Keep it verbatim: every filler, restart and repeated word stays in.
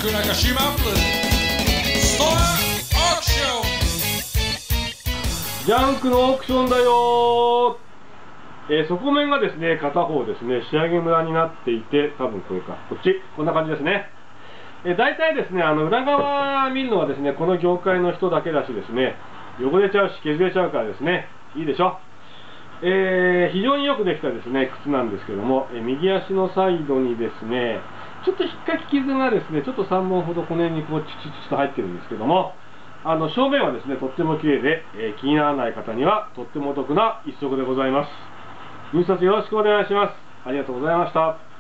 クナカシマプルストアオークション。 ジャンクのオークションだよー、えー、底面がですね、片方ですね、仕上げムラになっていて、多分これか、こっち、こんな感じですね。えー、大体ですね、あの裏側見るのはですね、この業界の人だけだしですね、汚れちゃうし、削れちゃうからですね、いいでしょ。えー、非常によくできたですね、靴なんですけども、えー、右足のサイドにですね、ちょっと引っかき傷がですね、ちょっとさんぼんほどこの辺にこうチチチと入ってるんですけども、あの正面はですね、とっても綺麗で、えー、気にならない方にはとってもお得な一足でございます。入札よろしくお願いします。ありがとうございました。